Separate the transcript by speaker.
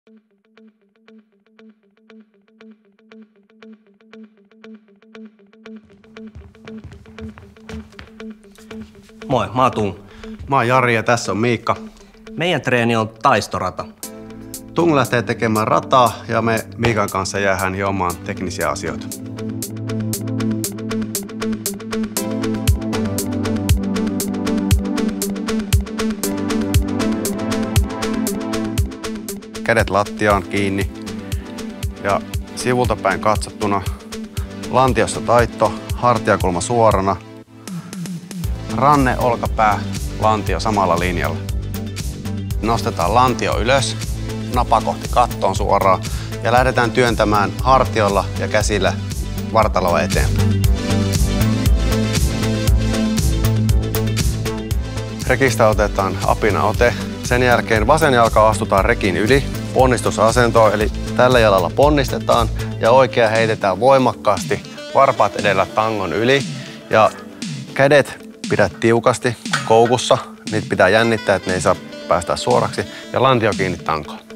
Speaker 1: Moi, mä oon Tung.
Speaker 2: Mä oon Jari ja tässä on Miikka.
Speaker 1: Meidän treeni on taistorata.
Speaker 2: Tung lähtee tekemään rataa ja me Miikan kanssa jäähän hiomaan teknisiä asioita. Kädet lattiaan kiinni ja sivulta päin katsottuna lantiossa taitto, hartiakulma suorana, ranne, olkapää, lantio samalla linjalla. Nostetaan lantio ylös, napa kohti kattoon suoraan ja lähdetään työntämään hartioilla ja käsillä vartaloa eteenpäin. Rekistä otetaan apinaote. Sen jälkeen vasen jalka astutaan rekin yli ponnistusasentoon, eli tällä jalalla ponnistetaan ja oikea heitetään voimakkaasti varpaat edellä tangon yli ja kädet pidät tiukasti koukussa. Niitä pitää jännittää, että ne ei saa päästä suoraksi ja lantio kiinni tankoon.